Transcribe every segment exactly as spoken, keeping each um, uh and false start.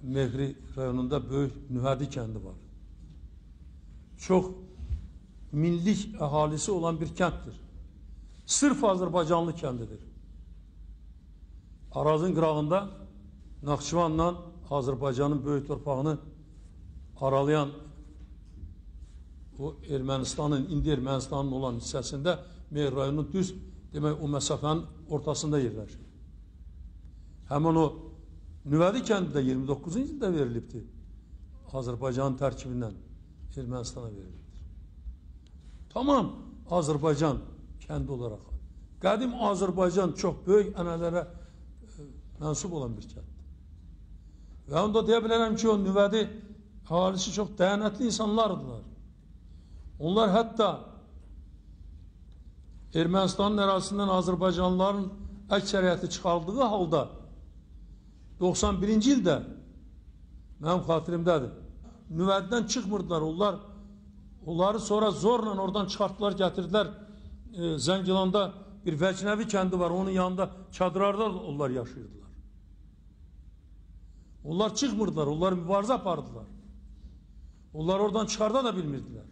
Mehri rayonunda böyük Nüvədi kəndi var. Çox minlik əhalisi olan bir kənddir. Sırf Azərbaycanlı kəndidir. Arazın qırağında Naxçıvanla Azərbaycanın böyük torpağını aralayan o Ermənistanın, indi Ermənistanın olan hissəsində Mehri rayonunun düz demək o məsafənin ortasında yerləşir. Həmin o Nüvədi kəndi də iyirmi doqquzuncu ildə verilibdir. Azərbaycanın tərkibindən Ermənistana verilibdir. Tamam Azərbaycan kəndi olaraq. Qədim Azərbaycan çox böyük ənənələrə mənsub olan bir kənddir. Və onda deyə bilərəm ki, o Nüvədi əhalisi çox dəyanətli insanlardılar. Onlar hətta Ermənistanın ərazisindən Azərbaycanlıların əksəriyyəti çıxardığı halda doxsan birinci ildə mənim xatirimdədir. Nüvədidən çıxmırdılar. Onlar onları sonra zorla oradan çıxartdılar, gətirdilər. E, Zəngilanda bir Vəcnəvi kəndi var. Onun yanında çadırlarda onlar yaşayırdılar. Onlar çıxmırdılar. Onlar mübarizə apardılar. Onlar oradan çıxarda da bilmirdilər.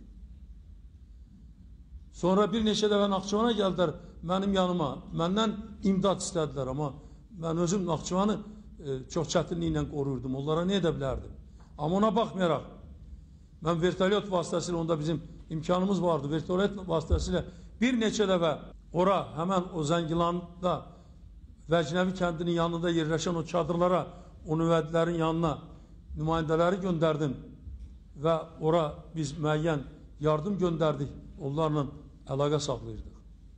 Sonra bir neçə dəfə Naxçıvana gəldilər mənim yanıma. Məndən imdad istədilər, amma mən özüm Naxçıvanı e, çox çətinliklə qoruyurdum. Onlara nə edə bilərdim? Amma ona baxmayaraq, mən vertolyot vasitəsilə, onda bizim imkanımız vardı, vertolyot vasitəsilə bir neçə dəfə ora, həmən o Zəngilanda Vəcnəvi kəndinin yanında yerləşən o çadırlara, o nüvədilərin yanına nümayəndələri göndərdim və ora biz müəyyən yardım göndərdik, onlarla əlaqə saxlayırdıq.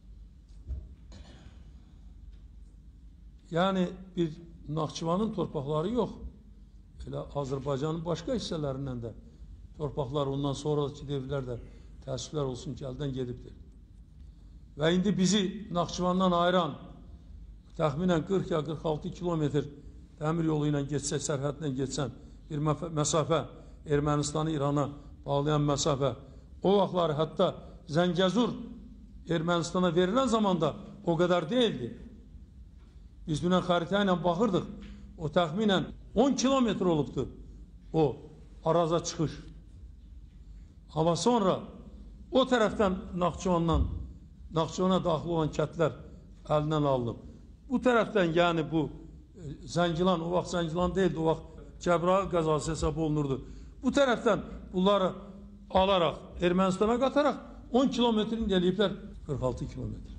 Yəni bir Naxçıvanın torpaqları yox, elə Azərbaycanın başqa hissələrindən də torpaqlar ondan sonraki devirlərdə təəssüflər olsun ki, əldən gedibdir. Və indi bizi Naxçıvandan ayıran təxminən qırx ya qırx altı kilometr dəmir yolu ilə geçsək, sərhədlə geçsən bir məsafə, Ermənistanı İrana bağlayan məsafə, o vaxtları hətta Zəngəzur Ermənistana verilən zamanda o qədər deyildi. Biz dünən xəritə ilə baxırdıq, o təxminən on kilometr olubdur o araza çıxış. Amma sonra o tərəfdən Naxçıvandan, Naxçıvana daxil olan kətlər əlindən alınıb. Bu tərəfdən, yəni bu Zəngilan, o vaxt Zəngilan deyildi, o vaxt Cəbrayıl qəzası hesab olunurdu. Bu tərəfdən bunları alaraq, Ermənistana qataraq on kilometrini eləyiblər qırx altı kilometr.